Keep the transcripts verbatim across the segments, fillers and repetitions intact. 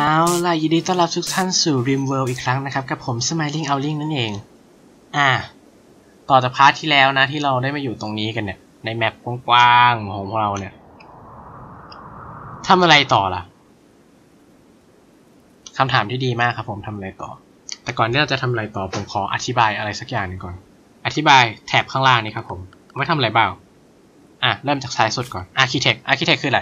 เอาล่ะยินดีต้อนรับทุกท่านสู่ Rim World อีกครั้งนะครับกับผม Smiling Owling นั่นเองอ่าต่อจากพาร์ทที่แล้วนะที่เราได้มาอยู่ตรงนี้กันเนี่ยในแมปกว้างๆของพวกเราเนี่ยทำอะไรต่อล่ะคำถามที่ดีมากครับผมทำอะไรต่อแต่ก่อนที่เราจะทำอะไรต่อผมขออธิบายอะไรสักอย่างหนึ่งก่อนอธิบายแถบข้างล่างนี้ครับผมไว้ทำอะไรบ้างอ่ะเริ่มจากซ้ายสุดก่อน Architect Architect คืออะไร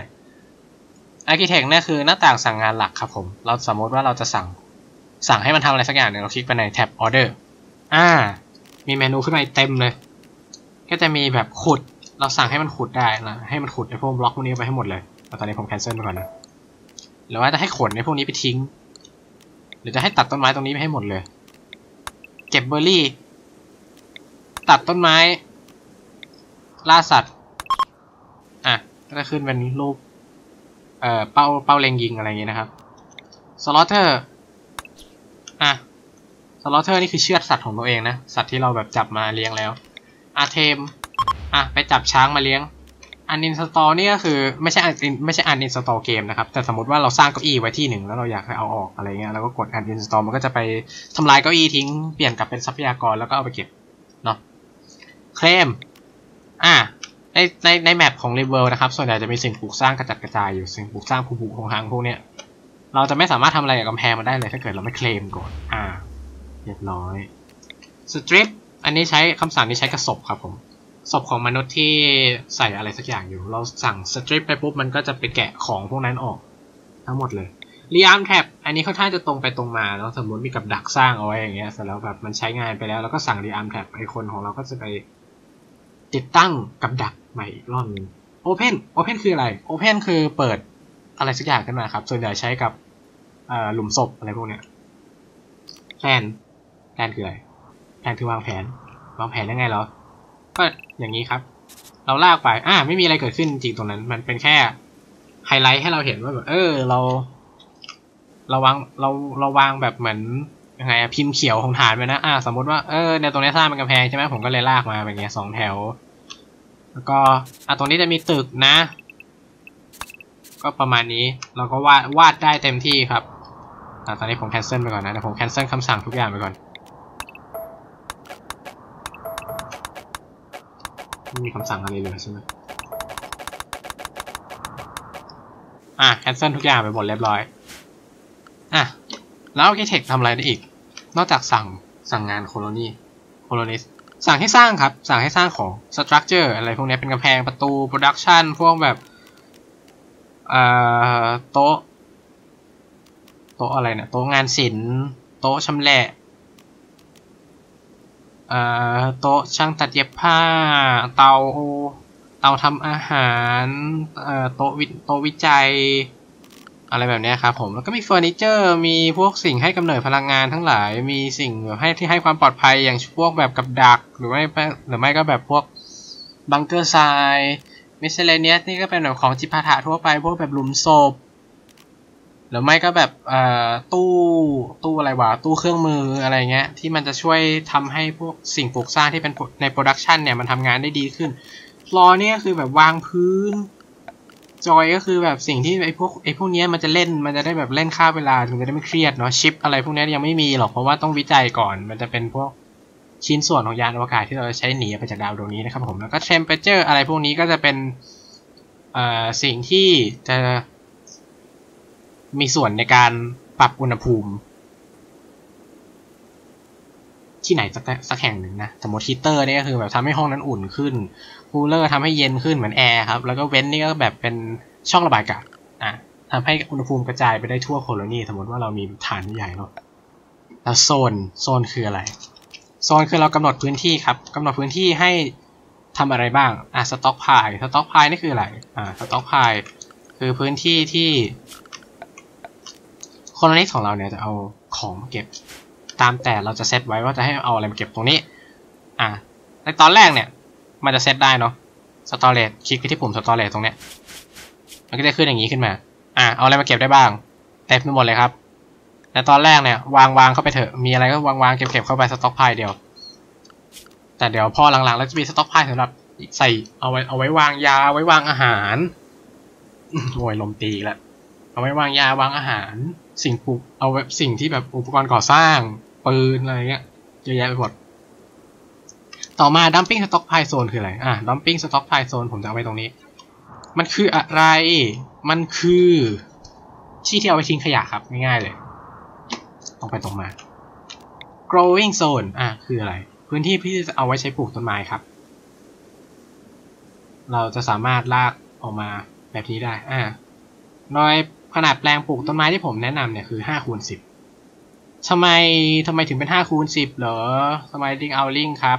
Architect เนี่ยคือหน้าต่างสั่งงานหลักครับผมเราสมมติว่าเราจะสั่งสั่งให้มันทำอะไรสักอย่างหนึ่งเราคลิกไปในแท็บ Order อ่ามีเมนูขึ้นมาเต็มเลยก็จะมีแบบขุดเราสั่งให้มันขุดได้นะให้มันขุดไอ้พวกบล็อกพวกนี้ไปให้หมดเลยแต่ตอนนี้ผมแคนเซิลไปก่อนนะหรือว่าจะให้ขนไอ้พวกนี้ไปทิ้งหรือจะให้ตัดต้นไม้ตรงนี้ไปให้หมดเลยเก็บเบอร์รี่ตัดต้นไม้ล่าสัตว์อ่ะก็จะขึ้นเป็นรูปเอ่อเป้าเป้าเล็งยิงอะไรอย่างงี้นะครับสลอเตอร์อ่ะสลอเตอร์นี่คือเชือดสัตว์ของตัวเองนะสัตว์ที่เราแบบจับมาเลี้ยงแล้วอาเทมอ่ะไปจับช้างมาเลี้ยงอันอินสตอลนี่ก็คือไม่ใช่อันไม่ใช่อันอินสตอลเกมนะครับแต่สมมติว่าเราสร้างเก้าอี้ไว้ที่หนึ่งแล้วเราอยากให้เอาออกอะไรเงี้ยแล้วก็กดอันอินสตอลมันก็จะไปทำลายเก้าอี้ทิ้งเปลี่ยนกลับเป็นทรัพยากรแล้วก็เอาไปเก็บเนาะเคลมอ่ะในในในแมปของ Rim World นะครับส่วนใหญ่จะมีสิ่งปลูกสร้างกระจัดกระจายอยู่สิ่งปลูกสร้างผุๆของทางพวกเนี้ยเราจะไม่สามารถทำอะไรกับกำแพงมันได้เลยถ้าเกิดเราไม่เคลมก่อนอ่าเรียบร้อยสตริปอันนี้ใช้คำสั่งนี้ใช้กับศพครับผมศพของมนุษย์ที่ใส่อะไรสักอย่างอยู่เราสั่งสตริปไปปุ๊บมันก็จะไปแกะของพวกนั้นออกทั้งหมดเลยรีอาร์มแท็บอันนี้ค่อนข้างจะตรงไปตรงมาแล้วสมมติมีกับดักสร้างเอาไว้อย่างเงี้ยเสร็จแล้วแบบมันใช้งานไปแล้วแล้วก็สั่งรีอาร์มแท็บไอคนของเราก็จะไปติดตั้งกับดักใหม่อีกรอบนึง Open Open คืออะไร Open คือเปิดอะไรสักอย่างขึ้นมาครับส่วนใหญ่ใช้กับหลุมศพอะไรพวกเนี้ยแพลนแพลนคืออะไรแพลนคือวางแผนวางแผนยังไงเหรอก็อย่างนี้ครับเราลากไปอ่าไม่มีอะไรเกิดขึ้นจริงตรงนั้นมันเป็นแค่ไฮไลท์ให้เราเห็นว่าแบบเออเราเราวางเราเราวางแบบเหมือนยังไงพิมพ์เขียวของฐานไปนะอ่าสมมติว่าเออในตรงนี้สร้างเป็นกำแพงใช่ไหมผมก็เลยลากมาแบบนี้สองแถวแล้วก็อ่ะตรงนี้จะมีตึกนะก็ประมาณนี้เราก็วาดวาดได้เต็มที่ครับอ่ะตอนนี้ผมแคนเซิลไปก่อนนะเดี๋ยวผมแคนเซิลคำสั่งทุกอย่างไปก่อนไม่มีคำสั่งอะไรเลยใช่ไหมอ่ะแคนเซิลทุกอย่างไปหมดเรียบร้อยอ่ะแล้ว Architect ทำอะไรได้อีกนอกจากสั่งสั่งงานโคโลนีโคโลนิสสั่งให้สร้างครับสั่งให้สร้างของ structure อะไรพวกนี้เป็นกำแพงประตู production พวกแบบเอ่อโต๊ะโต๊ะอะไรเนี่ยโต๊ะงานศิลป์โต๊ะชำแหละเอ่อโต๊ะช่างตัดเย็บผ้าเตาเตาทำอาหารเอ่อโต๊ะวิโต๊ะวิจัยอะไรแบบนี้ครับผมแล้วก็มีเฟอร์นิเจอร์มีพวกสิ่งให้กำเนิดพลังงานทั้งหลายมีสิ่งให้ที่ให้ความปลอดภัยอย่างพวกแบบกับดักหรือไม่หรือไม่ก็แบบพวกบังเกอร์ทรายมิสเซเลเนียสนี่ก็เป็นแบบของจิปาถะทั่วไปพวกแบบหลุมศพหรือไม่ก็แบบเอ่อตู้ตู้อะไรวะตู้เครื่องมืออะไรเงี้ยที่มันจะช่วยทำให้พวกสิ่งปลูกสร้างที่เป็นในโปรดักชันเนี่ยมันทำงานได้ดีขึ้นฟลอร์เนี่ยคือแบบวางพื้นจอยก็คือแบบสิ่งที่ไอ้พวกไอ้พวกนี้มันจะเล่นมันจะได้แบบเล่นค่าเวลาถึงจะได้ไม่เครียดเนาะชิปอะไรพวกนี้ยังไม่มีหรอกเพราะว่าต้องวิจัยก่อนมันจะเป็นพวกชิ้นส่วนของยานอวกาศที่เราใช้หนีไปจากดาวดวงนี้นะครับผมแล้วก็เทมเพอเจอร์อะไรพวกนี้ก็จะเป็นเอ่อสิ่งที่จะมีส่วนในการปรับอุณหภูมิที่ไหนสักสักแห่งหนึ่งนะสมมติฮีเตอร์นี่ก็คือแบบทำให้ห้องนั้นอุ่นขึ้นคูลเลอร์ทำให้เย็นขึ้นเหมือนแอร์ครับแล้วก็เว้นนี่ก็แบบเป็นช่องระบายอากาศอ่ะทำให้อุณหภูมิกระจายไปได้ทั่วโคโลนีสมมติว่าเรามีฐานใหญ่เนาะแล้วโซนโซนคืออะไรโซนคือเรากำหนดพื้นที่ครับกำหนดพื้นที่ให้ทำอะไรบ้างอ่ะสต็อกพายสต็อกพายนี่คืออะไรอ่ะสต็อกพายคือพื้นที่ที่โคโลนีของเราเนี่ยจะเอาของมาเก็บตามแต่เราจะเซตไว้ว่าจะให้เอาอะไรมาเก็บตรงนี้อ่ะในตอนแรกเนี่ยมันจะเซตได้เนาะสตอเรจคลิกไปที่ปุ่มสตอเรจตรงเนี้ยมันก็จะขึ้นอย่างนี้ขึ้นมาอ่ะเอาอะไรมาเก็บได้บ้างเต็มไปหมดเลยครับในตอนแรกเนี่ยวางวางเข้าไปเถอะมีอะไรก็วางวางเก็บเก็บเข้าไปสต็อกพายเดียวแต่เดี๋ยวพอหลังๆเราจะมีสต็อกพายสำหรับใส่เอาไว้เอาไว้วางยาไว้วางอาหารโวยลมตีแล้วเอาไว้วางยาวางอาหารสิ่งปลูกเอาไว้สิ่งที่แบบอุปกรณ์ก่อสร้างปืนอะไรเงี้ยเยอะแยะไปหมดต่อมา dumping stockpile zone คืออะไรอ่ะ dumping stockpile zone ผมจะเอาไว้ตรงนี้มันคืออะไรมันคือที่ที่เอาไว้ทิ้งขยะครับง่ายๆเลยตรงไปตรงมา growing zone อ่ะคืออะไรพื้นที่ที่จะเอาไว้ใช้ปลูกต้นไม้ครับเราจะสามารถลากออกมาแบบนี้ได้อ่ะโดยขนาดแปลงปลูกต้นไม้ที่ผมแนะนำเนี่ยคือห้าคูณสิบทำไมทำไมถึงเป็นห้าคูณสิบเหรอทำไมลิงเอาลิงครับ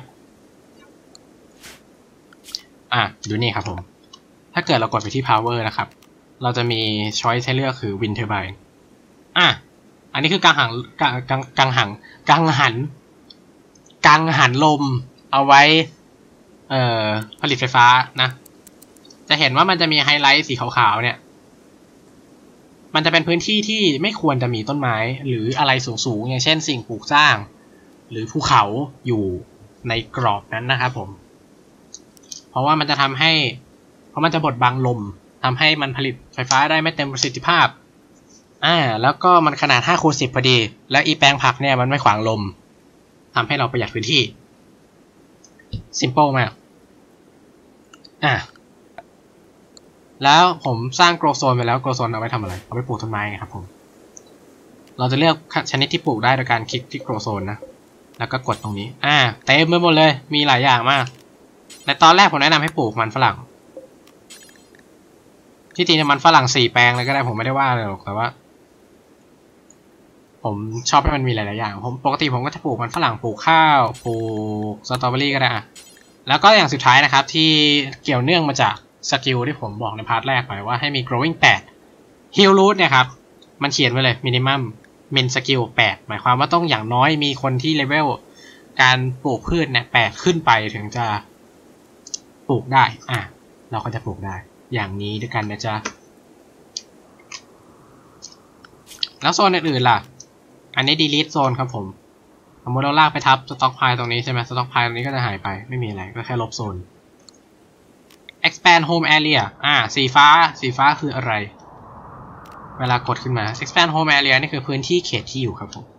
อ่ะดูนี่ครับผมถ้าเกิดเรากดไปที่ power นะครับเราจะมี choice ให้เลือกคือ wind turbine อ่ะอันนี้คือกังหันกังกังกังหันกังหันกังหันลมเอาไว้เอ่อผลิตไฟฟ้านะจะเห็นว่ามันจะมีไฮไลท์สีขาวๆเนี่ยมันจะเป็นพื้นที่ที่ไม่ควรจะมีต้นไม้หรืออะไรสูงๆอย่างเช่นสิ่งปลูกสร้างหรือภูเขาอยู่ในกรอบนั้นนะครับผมเพราะว่ามันจะทำให้เพราะมันจะบดบังลมทำให้มันผลิตไฟฟ้าได้ไม่เต็มประสิทธิภาพอ่าแล้วก็มันขนาดห้าคูณสิบพอดีและอีแปลงผักเนี่ยมันไม่ขวางลมทำให้เราประหยัดพื้นที่ simple มากอ่าแล้วผมสร้างโกลโซนไปแล้วโกลโซนเอาไว้ทำอะไรเอาไว้ปลูกต้นไม้ครับผมเราจะเลือกชนิดที่ปลูกได้โดยการคลิกที่โกลโซนนะแล้วก็กดตรงนี้อ่าเต็มไปหมดเลยมีหลายอย่างมากในตอนแรกผมแนะนำให้ปลูกมันฝรั่งที่จริงมันฝรั่งสี่แปลงเลยก็ได้ผมไม่ได้ว่าเลยหรอกแต่ว่าผมชอบให้มันมีหลายๆอย่างผมปกติผมก็จะปลูกมันฝรั่งปลูกข้าวปลูกสตรอเบอรี่ก็ได้อะแล้วก็อย่างสุดท้ายนะครับที่เกี่ยวเนื่องมาจากสกิลที่ผมบอกในพาร์ทแรกไปว่าให้มี growing แปด heal root เนี่ยครับมันเขียนไว้เลย minimum min skill แปดหมายความว่าต้องอย่างน้อยมีคนที่เลเวลการปลูกพืชเนี่ยแปดขึ้นไปถึงจะปลูกได้อ่ะเราก็จะปลูกได้อย่างนี้ด้วยกันนะจ๊ะแล้วโซนอื่นๆล่ะอันนี้ delete โซนครับผมสมมติเราลากไปทับ stockpile ตรงนี้ใช่ไหม stockpile ตรงนี้ก็จะหายไปไม่มีอะไรก็แค่ลบโซน expand home area อ่าสีฟ้าสีฟ้าคืออะไรเวลากดขึ้นมา expand home area นี่คือพื้นที่เขตที่อยู่ครับผม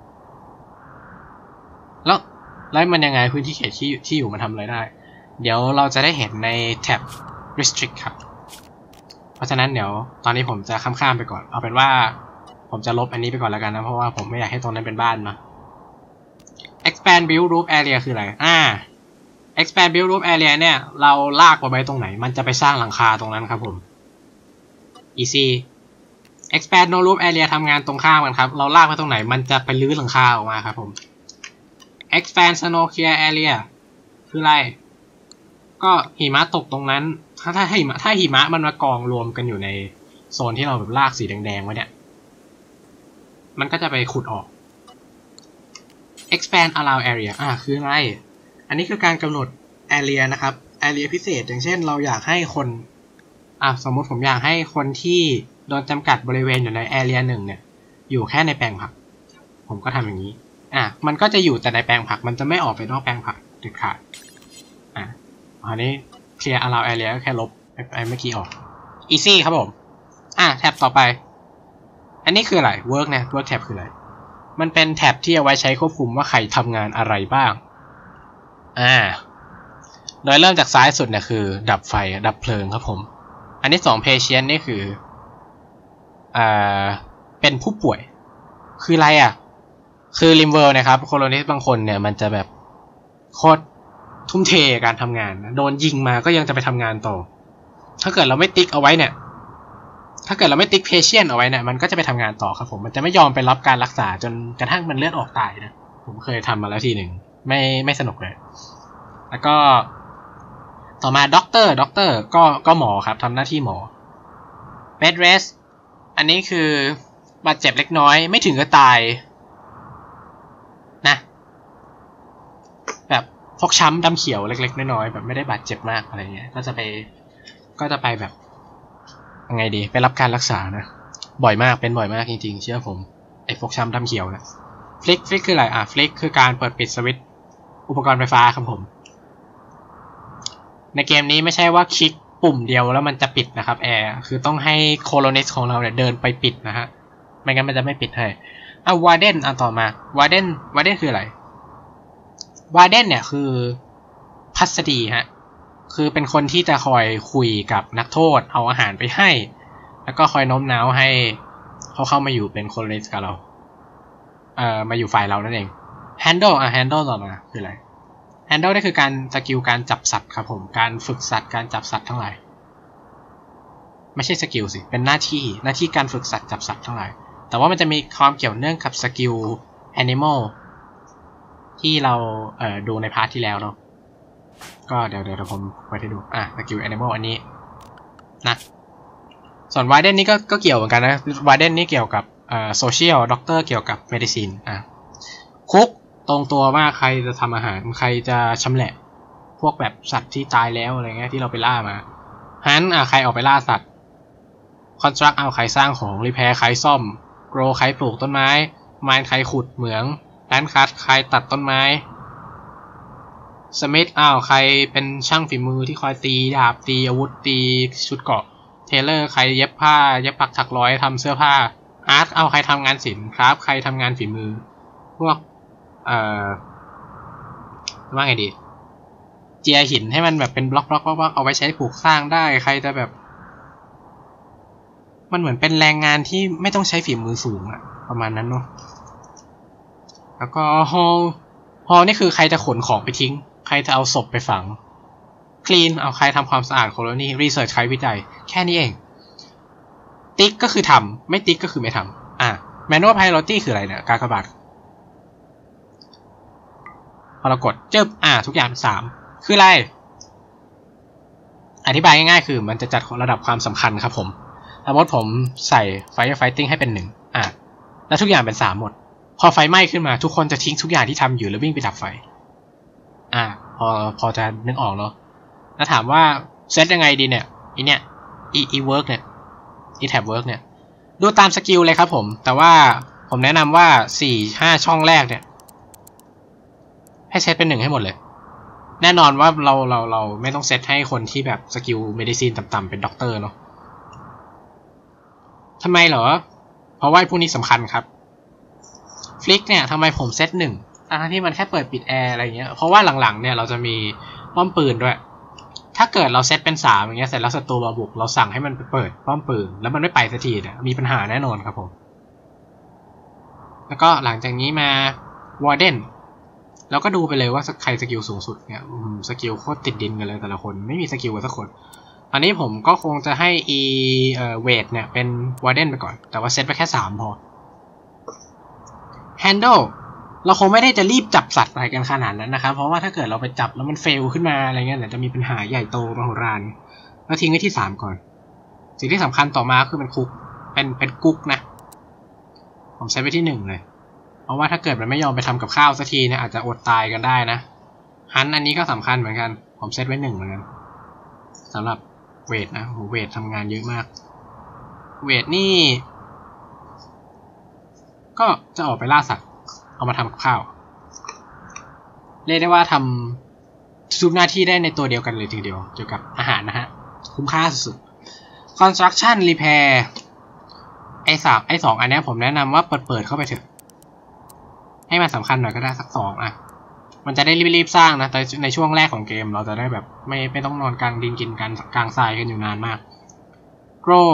แล้วแล้วมันยังไงพื้นที่เขตที่ที่อยู่มันทำอะไรได้เดี๋ยวเราจะได้เห็นในแท็บ restrict ครับเพราะฉะนั้นเดี๋ยวตอนนี้ผมจะข้ามๆไปก่อนเอาเป็นว่าผมจะลบอันนี้ไปก่อนแล้วกันนะเพราะว่าผมไม่อยากให้ตรงนั้นเป็นบ้านนะ expand build roof area คืออะไรอ่า expand build roof area เนี่ยเราลากไปไว้ตรงไหนมันจะไปสร้างหลังคาตรงนั้นครับผม easy expand no roof area ทำงานตรงข้ามกันครับเราลากไปตรงไหนมันจะไปรื้อหลังคาออกมาครับผม expand snow clear area คืออะไรก็หิมะตกตรงนั้นถ้าถ้าหิมะถ้าหิมะมันมากองรวมกันอยู่ในโซนที่เราแบบลากสีแดงๆไว้เนี่ยมันก็จะไปขุดออก expand allow area อ่าคืออะไรอันนี้คือการกำหนด area นะครับ area พิเศษอย่างเช่นเราอยากให้คนอ่ะสมมติผมอยากให้คนที่โดนจำกัดบริเวณอยู่ใน area หนึ่งเนี่ยอยู่แค่ในแปลงผักผมก็ทำอย่างนี้อ่ะมันก็จะอยู่แต่ในแปลงผักมันจะไม่ออกไปนอกแปลงผักเด็ดขาดอ่ะอันนี้ clear allow area ก็แค่ลบไอ้เมื่อกี้ออก easy ครับผมอ่ะแท็บต่อไปอันนี้คืออะไร work นะ work tab คืออะไรมันเป็นแท็บที่เอาไว้ใช้ควบคุมว่าใครทำงานอะไรบ้างอ่าโดยเริ่มจากซ้ายสุดเนี่ยคือดับไฟดับเพลิงครับผมอันที่สอง patient นี่คืออ่าเป็นผู้ป่วยคืออะไรอ่ะคือริมเวิลด์นะครับโคโลนิสต์บางคนเนี่ยมันจะแบบโคตรทุ่มเทการทำงานนะโดนยิงมาก็ยังจะไปทำงานต่อถ้าเกิดเราไม่ติ๊กเอาไว้เนี่ยถ้าเกิดเราไม่ติ๊ก patient เอาไว้เนี่ยมันก็จะไปทำงานต่อครับผมมันจะไม่ยอมไปรับการรักษาจนกระทั่งมันเลือดออกตายนะผมเคยทำมาแล้วทีหนึ่งไม่ไม่สนุกเลยแล้วก็ต่อมาด็อกเตอร์ด็อกเตอร์ก็ก็หมอครับทำหน้าที่หมอ bed rest อันนี้คือบาดเจ็บเล็กน้อยไม่ถึงกับตายนะแบบฟกช้ำดำเขียวเล็กๆน้อยๆแบบไม่ได้บาดเจ็บมากอะไรเงี้ยก็จะไปก็จะไปแบบยังไงดีไปรับการรักษานะบ่อยมากเป็นบ่อยมากจริงๆเชื่อผมไอ้ฟกช้ำดำเขียวนะฟลิกฟลิกคืออะไรอ่ะฟลิกคือการเปิดปิดสวิตช์อุปกรณ์ไฟฟ้าครับผมในเกมนี้ไม่ใช่ว่าคลิกปุ่มเดียวแล้วมันจะปิดนะครับแอร์คือต้องให้โคโลนิสต์ของเราเนี่ยเดินไปปิดนะฮะไม่งั้นมันจะไม่ปิดให้อ่ะวาร์เดนอ่ะต่อมาวาร์เดนวาร์เดนคืออะไรวาร์เดนเนี่ยคือพัสดีฮะคือเป็นคนที่จะคอยคุยกับนักโทษเอาอาหารไปให้แล้วก็คอยโน้มน้าวให้เขาเข้ามาอยู่เป็นคนเลสกับเราเอ่อมาอยู่ฝ่ายเรานั่นเอง handle อ่ะ handle ต่อมาคืออะไร handle นี่คือการสกิลการจับสัตว์ครับผมการฝึกสัตว์การจับสัตว์ทั้งหลายไม่ใช่สกิลสิเป็นหน้าที่หน้าที่การฝึกสัตว์จับสัตว์ทั้งหลายแต่ว่ามันจะมีความเกี่ยวเนื่องกับสกิล animal ที่เราเอ่อดูในพาร์ทที่แล้วเนาะก็เดี๋ยวเดี๋ยวผมไปให้ดูอ่ะสกิล animal อันนี้นะส่วนวาเดนนี่ก็ก็เกี่ยวเหมือนกันนะวาเดนนี่เกี่ยวกับเอ่อโซเชียลด็อกเตอร์เกี่ยวกับเมดิซินอ่ะคุกตรงตัวว่าใครจะทำอาหารใครจะชำแหละพวกแบบสัตว์ที่ตายแล้วอะไรเงี้ยที่เราไปล่ามาฮันอ่ะใครออกไปล่าสัตว์คอนสตรักเอาใครสร้างของรีแพร์ใครซ่อมโกรใครปลูกต้นไม้ไมน์ใครขุดเหมืองแลนคัทใครตัดต้นไม้สมิธอ้าวใครเป็นช่างฝีมือที่คอยตีดาบตีอาวุธตีชุดเกราะเทเลอร์ใครเย็บผ้าเย็บปักถักร้อยทำเสื้อผ้าอาร์ตเอาใครทำงานศิลป์ครับใครทำงานฝีมือพวกเอ่อว่าไงดีเจียหินให้มันแบบเป็นบล็อกบล็อกบล็อกเอาไว้ใช้ปลูกสร้างได้ใครจะแบบมันเหมือนเป็นแรงงานที่ไม่ต้องใช้ฝีมือสูงอะประมาณนั้นเนาะแล้วก็ฮอลฮอลนี่คือใครจะขนของไปทิ้งใครจะเอาศพไปฝังคลีนเอาใครทำความสะอาดโคโลนีรีเสิร์ชใครวิจัยแค่นี้เองติ๊กก็คือทำไม่ติ๊กก็คือไม่ทำอ่ะแมนนวลไพโรตี้คืออะไรเนี่ยการกระบาดพอเรากดเจออ่ะทุกอย่างเป็นสามคืออะไรอธิบายง่ายๆคือมันจะจัดระดับความสำคัญครับผมสมมติผมใส่ Fire Fighting ให้เป็นหนึ่งอ่ะแล้วทุกอย่างเป็นสามหมดพอไฟไหม้ขึ้นมาทุกคนจะทิ้งทุกอย่างที่ทำอยู่แล้ววิ่งไปดับไฟอ่ะพอพอจะนึกออกเนาะแล้วถามว่าเซตยังไงดีเนี่ยอีเนี่ยอีอีเวิร์กเนี่ยอีแท็บเวิร์กเนี่ยดูตามสกิลเลยครับผมแต่ว่าผมแนะนำว่าสี่ห้าช่องแรกเนี่ยให้เซตเป็นหนึ่งให้หมดเลยแน่นอนว่าเราเราเราไม่ต้องเซตให้คนที่แบบสกิลเมดิซินต่ำๆเป็นด็อกเตอร์เนาะทำไมเหรอเพราะว่าพวกนี้สำคัญครับฟลิกเนี่ยทำไมผมเซตหนึ่งทั้งที่มันแค่เปิดปิดแอร์อะไรเงี้ยเพราะว่าหลังๆเนี่ยเราจะมีป้อมปืนด้วยถ้าเกิดเราเซตเป็นสามอย่างเงี้ยเสร็จแล้วศัตรูมาบุกเราสั่งให้มันไปเปิดป้อมปืนแล้วมันไม่ไปสักทีเนี่ยมีปัญหาแน่นอนครับผมแล้วก็หลังจากนี้มาวอร์เดนเราก็ดูไปเลยว่าใครสกิลสูงสุดเนี่ยสกิลโคตรติดดินกันเลยแต่ละคนไม่มีสกิลสักคนตอนนี้ผมก็คงจะให้อีเอ่อเวทเนี่ยเป็นวอร์เดนไปก่อนแต่ว่าเซตไปแค่สามพอ handle เราคงไม่ได้จะรีบจับสัตว์อะไรกันขนาดนั้นนะครับเพราะว่าถ้าเกิดเราไปจับแล้วมันเฟลขึ้นมาอะไรเงี้ยเดี๋ยวจะมีปัญหาใหญ่โตมโหฬารแล้วทิ้งไว้ที่สามก่อนสิ่งที่สำคัญต่อมาคือเป็นคุกเป็นเป็นกุ๊กนะผมเซตไว้ที่หนึ่งเลยเพราะว่าถ้าเกิดมันไม่ยอมไปทำกับข้าวสักทีเนี่ยอาจจะอดตายกันได้นะฮันอันนี้ก็สำคัญเหมือนกันผมเซตไว้หนึ่งเหมือนกันสำหรับเวทนะโหเวททำงานเยอะมากเวทนี่ก็จะออกไปล่าสัตว์เอามาทำกับข้าวเรียกได้ว่าทำทุกหน้าที่ได้ในตัวเดียวกันเลยทีเดียวเกี่ยวกับอาหารนะฮะคุ้มค่าสุดๆ construction repair ไอ้สามไอ้สองอันนี้ผมแนะนำว่าเปิดเปิดเข้าไปเถอะให้มันสำคัญหน่อยก็ได้สักสองอ่ะมันจะได้รีบๆสร้างนะแต่ในช่วงแรกของเกมเราจะได้แบบไม่ไม่ต้องนอนกลางดินกินกันกลางทรายกันอยู่นานมาก grow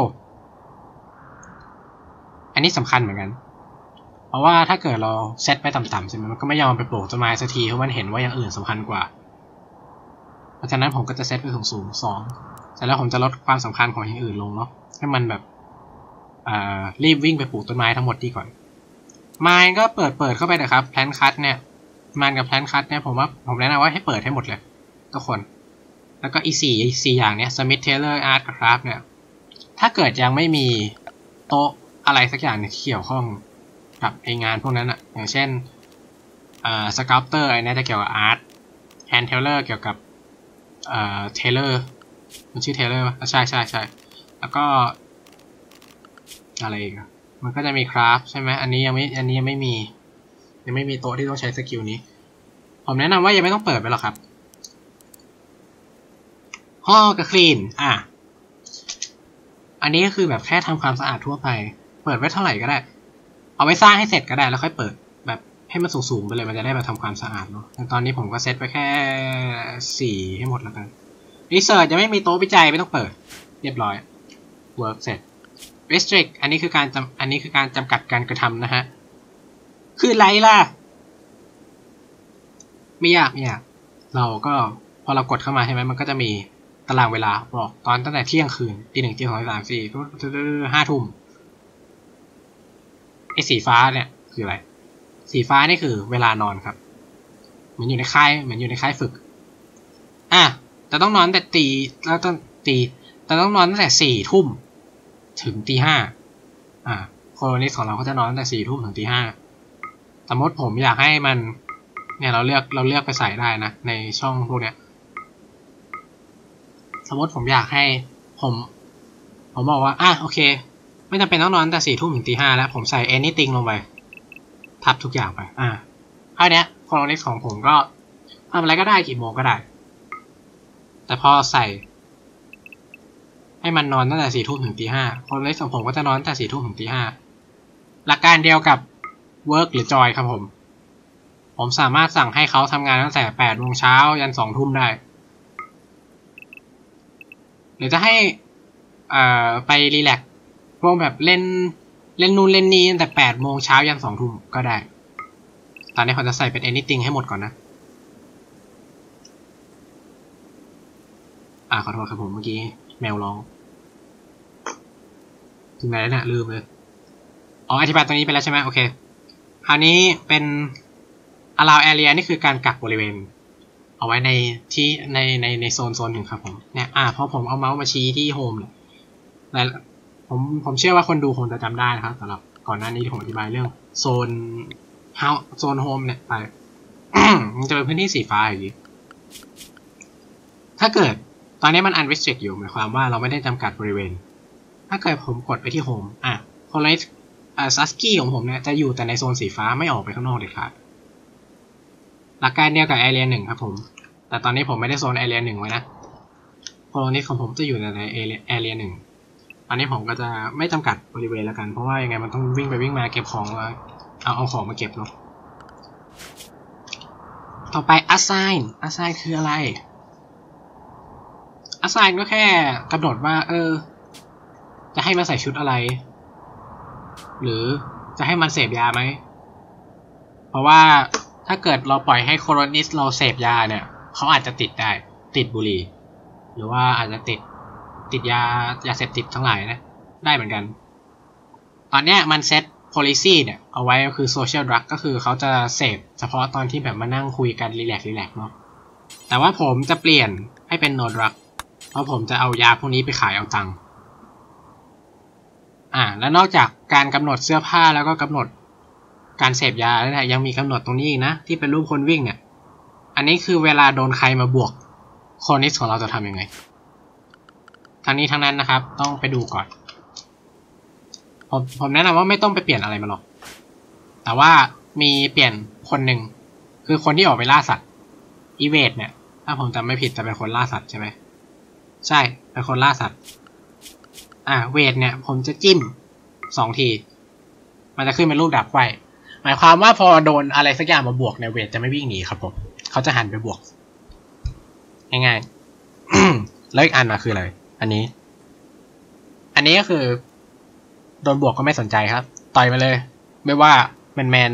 อันนี้สำคัญเหมือนกันเพราะว่าถ้าเกิดเราเซตไปต่ำๆใช่ไหมมันก็ไม่ยอมไปปลูกต้นไม้สักทีเพราะมันเห็นว่าอย่างอื่นสำคัญกว่าเพราะฉะนั้นผมก็จะเซตไปสูงสูงสองเสร็จแล้วผมจะลดความสำคัญของอย่างอื่นลงเนาะให้มันแบบอ่ารีบวิ่งไปปลูกต้นไม้ทั้งหมดดีก่อนไม้ก็เปิดเปิดเข้าไปนะครับแพลนคัทเนี่ยมันกับแพลนคัทเนี่ยผมว่าผมแนะนำว่าให้เปิดให้หมดเลยทุกคนแล้วก็อีสี่สี่อย่างเนี้ยสมิธเทเลอร์อาร์ตกับคราฟเนี่ยถ้าเกิดยังไม่มีโต๊ะอะไรสักอย่างที่เกี่ยวข้องกับไองานพวกนั้นอะอย่างเช่นเอ่อสเกลเตอร์ไอ้นี่จะเกี่ยวกับอาร์ตแฮนด์เทเลอร์เกี่ยวกับเอ่อเทเลอร์มันชื่อเทเลอร์ป่ะใช่ใช่ใช่แล้วก็อะไรอีกอะมันก็จะมีคราฟใช่ไหมอันนี้ยังไม่อันนี้ยังไม่มียังไม่มีโต๊ะที่ต้องใช้สกิลนี้ผมแนะนำว่ายังไม่ต้องเปิดไปหรอกครับห้องกับคลีนอ่ะอันนี้ก็คือแบบแค่ทำความสะอาดทั่วไปเปิดไว้เท่าไหร่ก็ได้เอาไว้สร้างให้เสร็จก็ได้แล้วค่อยเปิดแบบให้มันสูงๆไปเลยมันจะได้มาทำความสะอาดเนาะแต่ตอนนี้ผมก็เซตไปแค่สี่ให้หมดแล้วกันรีเสิร์ชยังไม่มีโต๊ะวิจัยไม่ต้องเปิดเรียบร้อย work เสร็จ restrict อันนี้คือการจำอันนี้คือการจำกัดการกระทำนะฮะคืออะไรล่ะไม่ยากไม่ยากเราก็พอเรากดเข้ามาใช่ไหมมันก็จะมีตารางเวลาบอกตอนตั้งแต่เที่ยงคืนตีหนึ่งตีสองตีสามสี่ห้าทุ่มไอ้สีฟ้าเนี่ยคืออะไรสีฟ้านี่คือเวลานอนครับเหมือนอยู่ในค่ายเหมือนอยู่ในค่ายฝึกอ่ะแต่ต้องนอนแต่ตีแล้วต้องตีแต่ต้องนอนตั้งแต่สี่ทุ่มถึงตีห้าอ่ะโคโลนิสของเราก็จะนอนตั้งแต่สี่ทุ่มถึงตีห้าสมมติผมอยากให้มันเนี่ยเราเลือกเราเลือกไปใส่ได้นะในช่องพวกเนี้ยสมมติผมอยากให้ผมผมบอกว่าอ่ะโอเคไม่จำเป็นต้องนอนแต่สี่ทุ่มถึงตีห้าแล้วผมใส่ anything ลงไปทับทุกอย่างไปอ่ะอันเนี้ยโคโลนิสของผมก็ทำอะไรก็ได้กี่โมงก็ได้แต่พอใส่ให้มันนอนตั้งแต่สี่ทุ่มถึงตีห้าโคโลนิสของผมก็จะนอนตั้งแต่สี่ทุ่มถึงตีห้าหลักการเดียวกับ work หรือ joy ครับผมผมสามารถสั่งให้เขาทำงานตั้งแต่แปดโมงเช้ายันสองทุ่มได้หรือจะให้อ่าไปรีแลกซ์พวกแบบเล่นเล่นนู่นเล่นนี่ตั้งแต่แปดโมงเช้ายันสองทุ่มก็ได้ตอนนี้ผมจะใส่เป็น anything ให้หมดก่อนนะอ่าขอโทษครับผมเมื่อกี้แมวร้องถึงไหนแล้วเนี่ยลืมเลยอ๋ออธิบายตรงนี้ไปแล้วใช่ไหมโอเคคราวนี้เป็น allow area นี่คือการกักบริเวณเอาไว้ในที่ในในในโซนโซนหนึ่งครับผมเนี่ยอ่าพอผมเอาเมาส์มาชี้ที่โฮมเนี่ยแต่ผมผมเชื่อว่าคนดูคงจะจำได้นะครับสำหรับก่อนหน้านี้ที่ผมอธิบายเรื่องโซนเฮาโซนโฮมเนี่ยไป มันจะเป็นพื้นที่สีฟ้าอย่างนี้ถ้าเกิดตอนนี้มัน unrestrict อยู่หมายความว่าเราไม่ได้จำกัดบริเวณถ้าเกิดผมกดไปที่โฮมอ่ะโคโลนิสอ่าซัสกี้ของผมเนี่ยจะอยู่แต่ในโซนสีฟ้าไม่ออกไปข้างนอกเด็ดขาดหลักการเดียวกับ Area หนึ่งครับผมแต่ตอนนี้ผมไม่ได้โซน Area หนึ่งไว้นะโคโลนิสของผมจะอยู่ใน Area หนึ่งตอนนี้ผมก็จะไม่จำกัดบริเวณแล้วกันเพราะว่ายังไงมันต้องวิ่งไปวิ่งมาเก็บของแล้วเอาเอาของมาเก็บเนาะต่อไป assign assign คืออะไร assign ก็แค่กำหนดว่าเออจะให้มันใส่ชุดอะไรหรือจะให้มันเสพยาไหมเพราะว่าถ้าเกิดเราปล่อยให้โคโลนิสเราเสพยาเนี่ยเขาอาจจะติดได้ติดบุหรี่หรือว่าอาจจะติดติดยายาเสพติดทั้งหลายนะได้เหมือนกันตอนเนี้ยมันเซต policy เนี่ยเอาไว้ก็คือ social drug ก็คือเขาจะเสพเฉพาะตอนที่แบบมานั่งคุยกันรีแลกซ์รีแลกซ์เนาะแต่ว่าผมจะเปลี่ยนให้เป็น no drug เพราะผมจะเอายาพวกนี้ไปขายเอาตังค์อ่าแล้วนอกจากการกำหนดเสื้อผ้าแล้วก็กำหนดการเสพยาแล้วนะยังมีกำหนดตรงนี้อีกนะที่เป็นรูปคนวิ่งเนี่ยอันนี้คือเวลาโดนใครมาบวกโคโลนิสของเราจะทำยังไงทั้งนี้ทั้งนั้นนะครับต้องไปดูก่อนผมผมแนะนำว่าไม่ต้องไปเปลี่ยนอะไรมาหรอกแต่ว่ามีเปลี่ยนคนหนึ่งคือคนที่ออกไปล่าสัตว์อีเวดเนี่ยถ้าผมจำไม่ผิดจะเป็นคนล่าสัตว์ใช่ไหมใช่เป็นคนล่าสัตว์อ่าเวดเนี่ยผมจะจิ้มสองทีมันจะขึ้นเป็นรูปดาบไขว้หมายความว่าพอโดนอะไรสักอย่างมาบวกเนี่ยเวดจะไม่วิ่งหนีครับผมเขาจะหันไปบวกง่ายๆ แล้วอีกอันมาคืออะไรอันนี้อันนี้ก็คือโดนบวกก็ไม่สนใจครับต่อยมาเลยไม่ว่าแมนแมน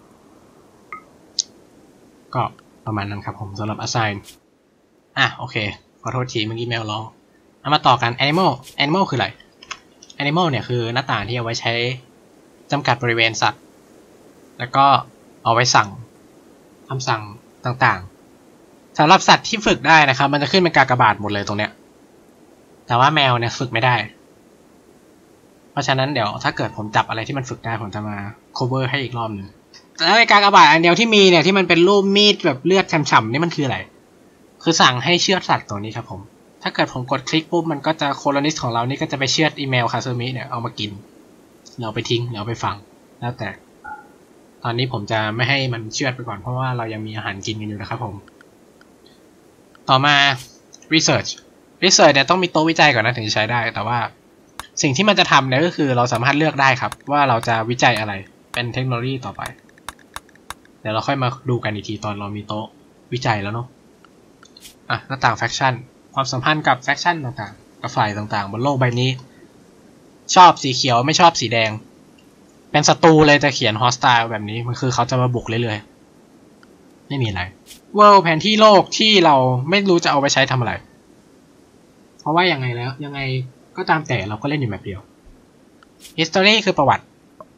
ก็ประมาณนั้นครับผมสำหรับ assign อ่ะโอเคขอโทษทีเมื่อกี้แมวร้องเอามาต่อกัน animal animal คืออะไร animal เนี่ยคือหน้าต่างที่เอาไว้ใช้จำกัดบริเวณสัตว์แล้วก็เอาไว้สั่งคำสั่งต่างๆสำหรับสัตว์ที่ฝึกได้นะครับมันจะขึ้นเป็นกากบาทหมดเลยตรงเนี้ยแต่ว่าแมวเนี่ยฝึกไม่ได้เพราะฉะนั้นเดี๋ยวถ้าเกิดผมจับอะไรที่มันฝึกได้ผมจะมา cover ให้อีกรอบหนึ่งแล้วไอ้กากบาทอันเดียวที่มีเนี่ยที่มันเป็นรูปมีดแบบเลือดฉ่ำๆนี่มันคืออะไรคือสั่งให้เชือดสัตว์ตัวนี้ครับผมถ้าเกิดผมกดคลิกปุ๊บมันก็จะโคโลนิสต์ของเรานี่ก็จะไปเชือดอีเมลคาซูมิเนี่ยเอามากินเราไปทิ้งเราไปฝังแล้วแต่ตอนนี้ผมจะไม่ให้มันเชือดไปก่อนเพราะว่าเรายังมีอาหารกินกันอยู่นะครับผมต่อมา research research เนี่ยต้องมีโต๊ะวิจัยก่อนนะถึงจะใช้ได้แต่ว่าสิ่งที่มันจะทำเนี่ยก็คือเราสามารถเลือกได้ครับว่าเราจะวิจัยอะไรเป็นเทคโนโลยีต่อไปเดี๋ยวเราค่อยมาดูกันอีกทีตอนเรามีโต๊ะวิจัยแล้วเนาะอ่ะหน้าต่างแฟคชั่นความสัมพันธ์กับแฟคชั่นต่างๆกับฝ่ายต่างๆบนโลกใบนี้ชอบสีเขียวไม่ชอบสีแดงเป็นศัตรูเลยจะเขียน hostile แบบนี้มันคือเขาจะมาบุกเรื่อยๆไม่มีอะไร World แผนที่โลกที่เราไม่รู้จะเอาไปใช้ทำอะไรเพราะว่ายังไงแล้วยังไงก็ตามแต่เราก็เล่นอยู่แบบเดียว History คือประวัติ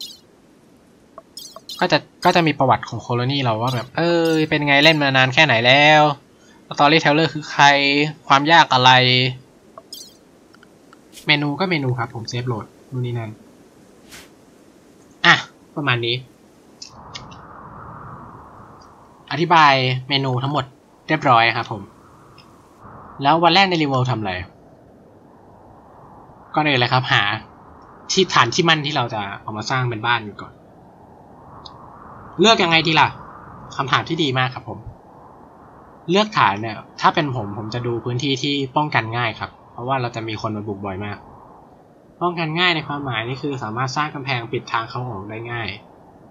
ก็จะก็จะมีประวัติของโคโลนีเราว่าแบบเออเป็นไงเล่นมานานแค่ไหนแล้วStoryteller คือใครความยากอะไรเมนูก็เมนูครับผมเซฟโหลดนู่นนี่นั่นอ่ะประมาณนี้อธิบายเมนูทั้งหมดเรียบร้อยครับผมแล้ววันแรกในรีเวิลด์ทำอะไรก็เลยเลยครับหาที่ฐานที่มั่นที่เราจะเอามาสร้างเป็นบ้านก่อนเลือกยังไงดีล่ะคำถามที่ดีมากครับผมเลือกฐานเนี่ยถ้าเป็นผมผมจะดูพื้นที่ที่ป้องกันง่ายครับเพราะว่าเราจะมีคนมาบุกบ่อยมากป้องกันง่ายในความหมายนี่คือสามารถสร้างกำแพงปิดทางเข้าออกได้ง่าย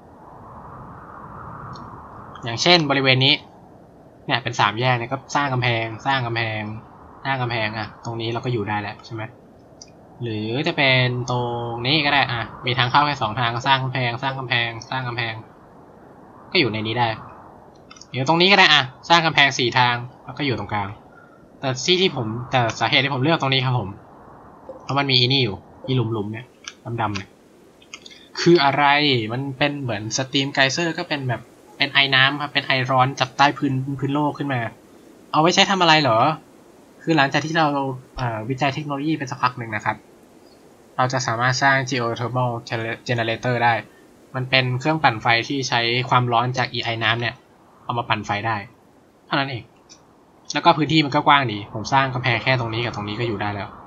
อย่างเช่นบริเวณนี้เนี่ยเป็นสามแยกเนี่ยก็สร้างกำแพงสร้างกำแพงสร้างกำแพงอ่ะตรงนี้เราก็อยู่ได้แล้วใช่ไหมหรือจะเป็นตรงนี้ก็ได้อ่ะมีทางเข้าแค่สองทางก็สร้างกำแพงสร้างกำแพงสร้างกำแพงก็อยู่ในนี้ได้เดี๋ยวตรงนี้ก็ได้อ่ะสร้างกำแพงสี่ทางแล้วก็อยู่ตรงกลางแต่ที่ที่ผมแต่สาเหตุที่ผมเลือกตรงนี้ครับผมเพราะมันมีอีนี่อยู่อีหลุมๆเนี่ยดำๆเนี่ยคืออะไรมันเป็นเหมือนสตรีมไกเซอร์ก็เป็นแบบเป็นไอน้ำครับเป็นไอร้อนจากใต้พื้นพื้นโลกขึ้นมาเอาไว้ใช้ทำอะไรเหรอคือหลังจากที่เราวิจัยเทคโนโลยีเป็นสักพักหนึ่งนะครับเราจะสามารถสร้าง geothermal generator ได้มันเป็นเครื่องปั่นไฟที่ใช้ความร้อนจากอีไอน้ำเนี่ยเอามาปั่นไฟได้เท่านั้นเองแล้วก็พื้นที่มันก็กว้างดีผมสร้างกำแพงแค่ตรงนี้กับตรงนี้ก็อยู่ได้แล้ว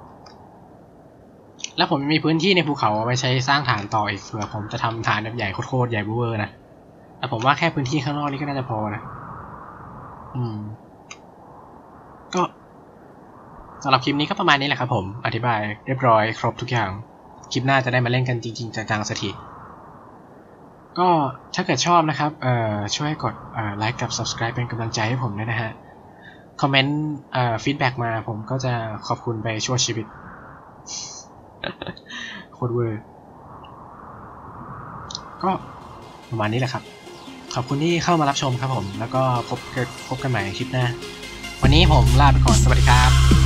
แล้วผมมีพื้นที่ในภูเขาเอาไว้ใช้สร้างฐานต่ออีกเผื่อผมจะทำฐานแบบใหญ่โคตรใหญ่เวอร์นะแต่ผมว่าแค่พื้นที่ข้างนอกนี่ก็น่าจะพอนะอืมก็สำหรับคลิปนี้ก็ประมาณนี้แหละครับผมอธิบายเรียบร้อยครบทุกอย่างคลิปหน้าจะได้มาเล่นกันจริงๆจังๆสักทีก็ถ้าเกิดชอบนะครับเอ่อช่วยกดเอ่อไลค์กับ subscribe เป็นกำลังใจให้ผมด้วยนะฮะคอมเมนต์เอ่อฟีดแบ็กมาผมก็จะขอบคุณไปชั่วชีวิตโคตรเวอร์ก็ประมาณนี้แหละครับขอบคุณที่เข้ามารับชมครับผมแล้วก็พบกันพบกันใหม่ในคลิปหน้าวันนี้ผมลาไปก่อนสวัสดีครับ